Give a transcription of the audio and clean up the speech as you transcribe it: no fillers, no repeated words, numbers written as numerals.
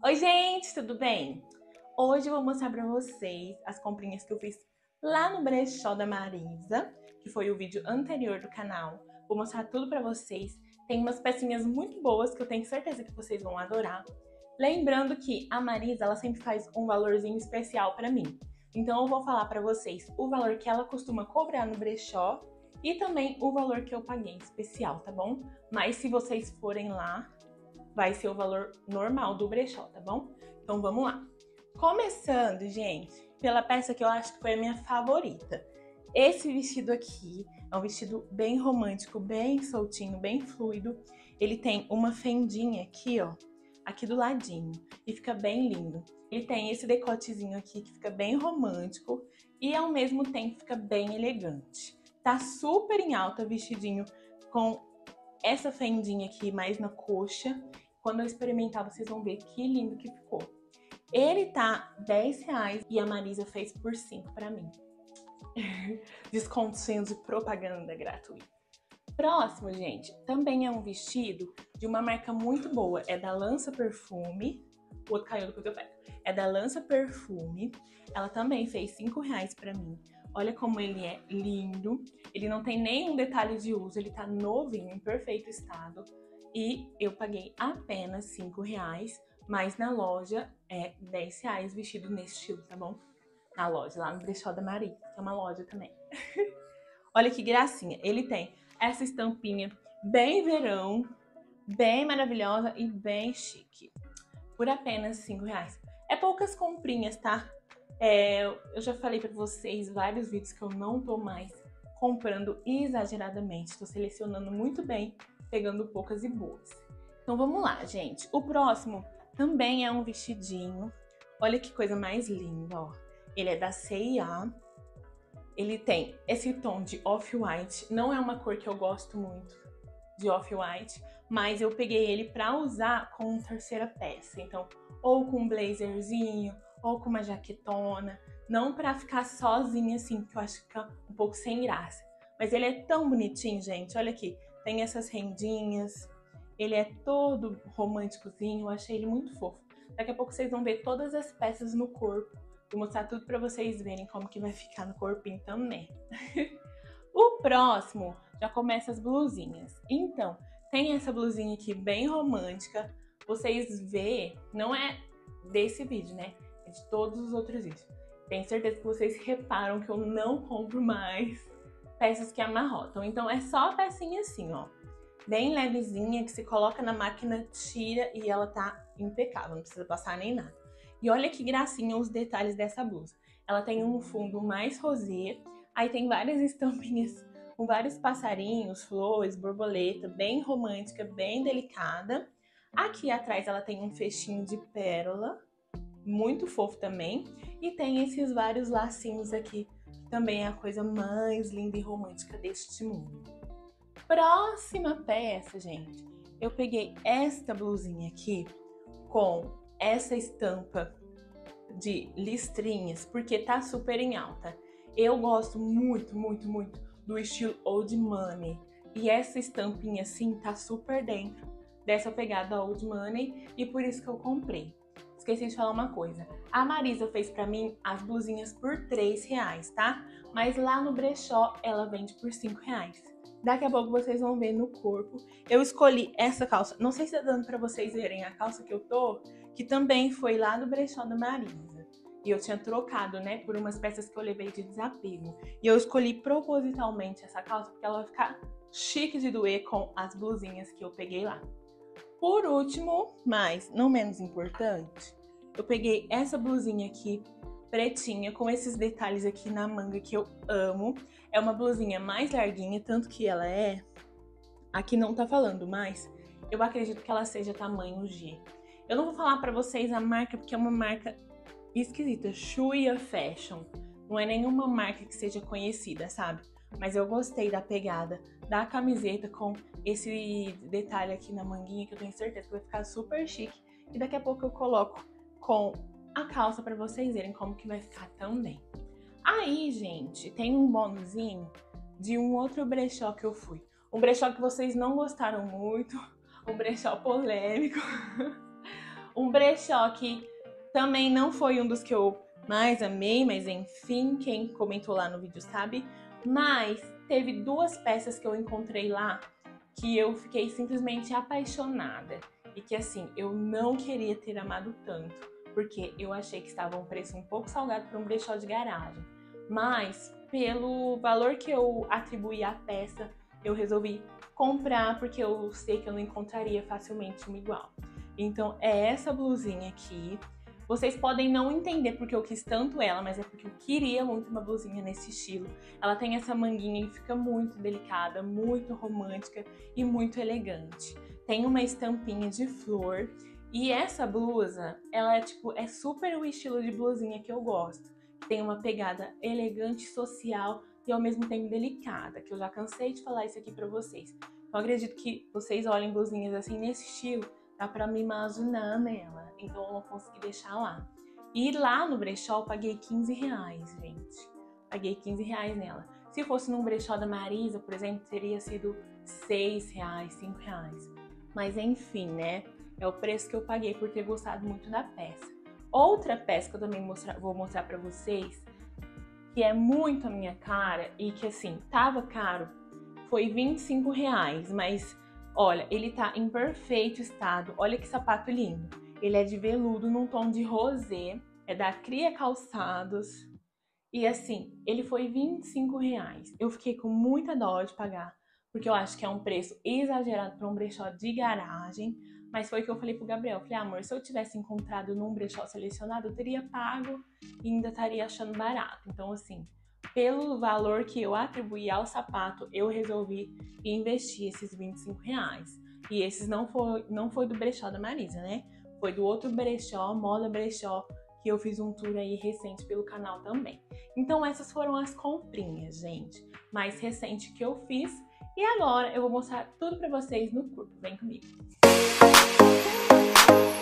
Oi, gente, tudo bem? Hoje eu vou mostrar pra vocês as comprinhas que eu fiz lá no brechó da Marisa, que foi o vídeo anterior do canal. Vou mostrar tudo pra vocês. Tem umas pecinhas muito boas que eu tenho certeza que vocês vão adorar. Lembrando que a Marisa, ela sempre faz um valorzinho especial pra mim. Então eu vou falar pra vocês o valor que ela costuma cobrar no brechó e também o valor que eu paguei especial, tá bom? Mas se vocês forem lá, vai ser o valor normal do brechó, tá bom? Então vamos lá. Começando, gente, pela peça que eu acho que foi a minha favorita. Esse vestido aqui é um vestido bem romântico, bem soltinho, bem fluido. Ele tem uma fendinha aqui, ó, aqui do ladinho, e fica bem lindo. Ele tem esse decotezinho aqui que fica bem romântico e ao mesmo tempo fica bem elegante. Tá super em alta vestidinho com essa fendinha aqui mais na coxa. Quando eu experimentar, vocês vão ver que lindo que ficou. Ele tá R$10 e a Marisa fez por 5 pra mim. Descontinho de propaganda gratuita. Próximo, gente, também é um vestido de uma marca muito boa. É da Lança Perfume. O outro caiu depois eu pego. É da Lança Perfume. Ela também fez R$5 pra mim. Olha como ele é lindo. Ele não tem nenhum detalhe de uso. Ele tá novinho, em perfeito estado. E eu paguei apenas R$5. Mas na loja é R$10 vestido nesse estilo, tá bom? Na loja, lá no Brechó da Maria, que é uma loja também. Olha que gracinha. Ele tem essa estampinha bem verão, bem maravilhosa e bem chique. Por apenas R$5. É poucas comprinhas, tá? Eu já falei pra vocês vários vídeos que eu não tô mais comprando exageradamente. Tô selecionando muito bem, pegando poucas e boas. Então vamos lá, gente. O próximo também é um vestidinho. Olha que coisa mais linda, ó. Ele é da C&A. Ele tem esse tom de off-white. Não é uma cor que eu gosto muito de off-white, mas eu peguei ele pra usar com terceira peça. Então, ou com um blazerzinho, ou com uma jaquetona. Não pra ficar sozinha assim, que eu acho que fica um pouco sem graça. Mas ele é tão bonitinho, gente. Olha aqui, tem essas rendinhas. Ele é todo românticozinho, eu achei ele muito fofo. Daqui a pouco vocês vão ver todas as peças no corpo. Vou mostrar tudo pra vocês verem como que vai ficar no corpinho também. O próximo já começa as blusinhas. Então, tem essa blusinha aqui bem romântica. Vocês vê, não é desse vídeo, né? É de todos os outros vídeos. Tenho certeza que vocês reparam que eu não compro mais peças que amarrotam. Então é só a pecinha assim, ó. Bem levezinha, que se coloca na máquina, tira e ela tá impecável. Não precisa passar nem nada. E olha que gracinha os detalhes dessa blusa. Ela tem um fundo mais rosé. Aí tem várias estampinhas com vários passarinhos, flores, borboleta, bem romântica, bem delicada. Aqui atrás ela tem um fechinho de pérola, muito fofo também. E tem esses vários lacinhos aqui, que também é a coisa mais linda e romântica deste mundo. Próxima peça, gente. Eu peguei esta blusinha aqui com essa estampa de listrinhas, porque tá super em alta. Eu gosto muito, muito, muito do estilo Old Money. E essa estampinha assim tá super dentro dessa pegada Old Money e por isso que eu comprei. Esqueci de falar uma coisa. A Marisa fez pra mim as blusinhas por R$3, tá? Mas lá no brechó ela vende por R$5. Daqui a pouco vocês vão ver no corpo. Eu escolhi essa calça. Não sei se tá dando pra vocês verem a calça que eu tô, que também foi lá no brechó da Marisa. E eu tinha trocado, né, por umas peças que eu levei de desapego. E eu escolhi propositalmente essa calça porque ela vai ficar chique de doer com as blusinhas que eu peguei lá. Por último, mas não menos importante, eu peguei essa blusinha aqui, pretinha, com esses detalhes aqui na manga que eu amo. É uma blusinha mais larguinha, tanto que ela é... Aqui não tá falando, mas eu acredito que ela seja tamanho G. Eu não vou falar pra vocês a marca, porque é uma marca esquisita, Shuya Fashion. Não é nenhuma marca que seja conhecida, sabe? Mas eu gostei da pegada da camiseta com esse detalhe aqui na manguinha, que eu tenho certeza que vai ficar super chique. E daqui a pouco eu coloco com a calça pra vocês verem como que vai ficar também. Aí, gente, tem um bônusinho de um outro brechó que eu fui. Um brechó que vocês não gostaram muito, um brechó polêmico. Um brechó que também não foi um dos que eu mais amei, mas enfim, quem comentou lá no vídeo sabe. Mas teve duas peças que eu encontrei lá que eu fiquei simplesmente apaixonada. E que assim, eu não queria ter amado tanto, porque eu achei que estava um preço um pouco salgado para um brechó de garagem. Mas, pelo valor que eu atribuí à peça, eu resolvi comprar, porque eu sei que eu não encontraria facilmente uma igual. Então, é essa blusinha aqui. Vocês podem não entender porque eu quis tanto ela, mas é porque eu queria muito uma blusinha nesse estilo. Ela tem essa manguinha e fica muito delicada, muito romântica e muito elegante. Tem uma estampinha de flor e essa blusa, ela é super o estilo de blusinha que eu gosto. Tem uma pegada elegante, social e ao mesmo tempo delicada, que eu já cansei de falar isso aqui pra vocês. Então, eu acredito que vocês olhem blusinhas assim nesse estilo, dá pra me imaginar nela, então eu não consegui deixar lá. E lá no brechó eu paguei 15 reais, gente. Paguei 15 reais nela. Se fosse num brechó da Marisa, por exemplo, teria sido 6 reais, 5 reais. Mas enfim, né? É o preço que eu paguei por ter gostado muito da peça. Outra peça que eu também vou mostrar pra vocês, que é muito a minha cara e que assim, tava caro, foi 25 reais, mas olha, ele tá em perfeito estado. Olha que sapato lindo. Ele é de veludo num tom de rosé, é da Cria Calçados. E assim, ele foi 25 reais. Eu fiquei com muita dó de pagar, porque eu acho que é um preço exagerado para um brechó de garagem. Mas foi o que eu falei pro Gabriel. Falei, amor, se eu tivesse encontrado num brechó selecionado, eu teria pago e ainda estaria achando barato. Então, assim, pelo valor que eu atribuí ao sapato, eu resolvi investir esses 25 reais. E esses não foi do brechó da Marisa, né? Foi do outro brechó, Moda Brechó, que eu fiz um tour aí recente pelo canal também. Então essas foram as comprinhas, gente, mais recente que eu fiz. E agora eu vou mostrar tudo pra vocês no curso. Vem comigo!